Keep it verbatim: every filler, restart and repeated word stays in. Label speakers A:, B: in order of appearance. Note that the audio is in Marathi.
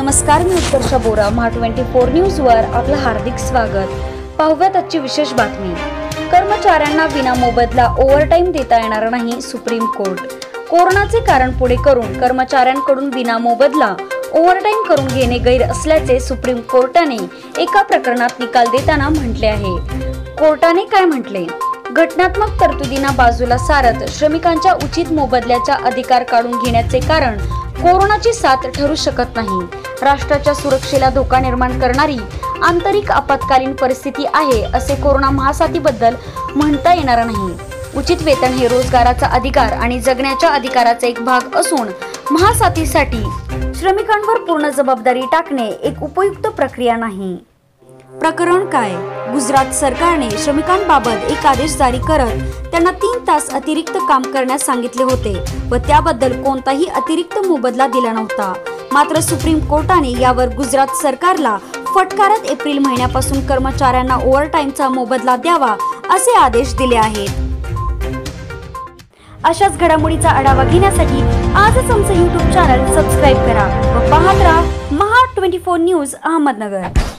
A: नमस्कार, मी Utkarsha Bora. Maha twenty four news वर आपलं हार्दिक स्वागत. पाहूयात आजची विशेष बातमी. कर्मचाऱ्यांना विना मोबदला ओव्हरटाईम देता येणार नाही. Supreme court. कोरोनाचे कारण पुढे करून कर्मचाऱ्यांकडून विना मोबदला ओव्हरटाईम करून घेणे गैर असल्याचे सुप्रीम कोर्टाने एका प्रकरणात निकाल देताना म्हटले आहे. कोर्टाने काय म्हटले? घटनात्मक तरतुदींना बाजूला सारत श्रमिकांच्या उचित मोबदल्याचा अधिकार काढून घेण्याचे कारण कोरोनाची साथ ठरू शकत नाही. राष्ट्राच्या सुरक्षेला धोका निर्माण करणारी आंतरिक आपत्कालीन परिस्थिती आहे असे कोरोना महासाथीबद्दल म्हणता येणार नाही. उचित वेतन हे रोजगाराचा अधिकार आणि जगण्याच्या अधिकाराचा एक भाग असून महासाथीसाठी श्रमिकांवर पूर्ण जबाबदारी टाकणे एक उपयुक्त प्रक्रिया नाही. प्रकरण काय? गुजरात सरकारने श्रमिकांबाबत एक आदेश जारी करत त्यांना तीन तास अतिरिक्त काम करण्यास सांगितले होते व त्याबद्दल कोणताही अतिरिक्त मोबदला दिला नव्हता. मात्र सुप्रीम कोर्टाने यावर गुजरात सरकारला फटकारत एप्रिल महिन्यापासून कर्मचाऱ्यांना ओव्हरटाईमचा मोबदला द्यावा असे आदेश दिले आहेत. अशाच घडामोडीचा आढावा घेण्यासाठी आजच आमचे यूट्यूब चॅनल सबस्क्राईब करा व पाहत राहा Maha twenty four news Ahmednagar.